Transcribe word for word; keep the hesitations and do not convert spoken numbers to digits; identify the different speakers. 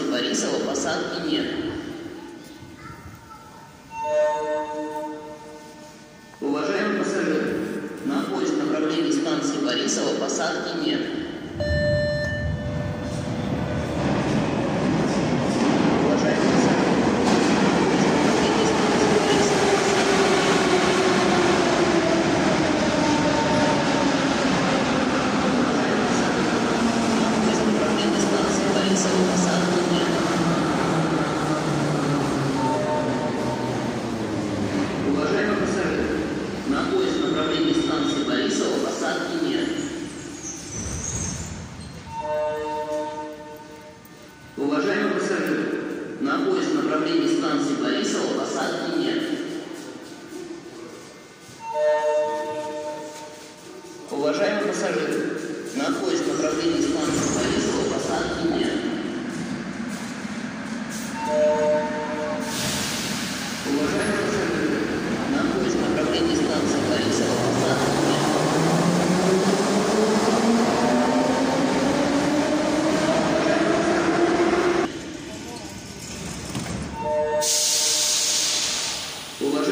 Speaker 1: станции Борисова посадки нет. Уважаемые пассажиры, на поезд направления станции Борисова посадки нет. Уважаемые пассажиры, на поезд направления станции Борисова посадки нет. Уважаемые пассажиры, на поезд направления станции Борисова посадки нет. Уважаемые пассажиры, на поезд направления станции Борисова посадки нет. Уважаемые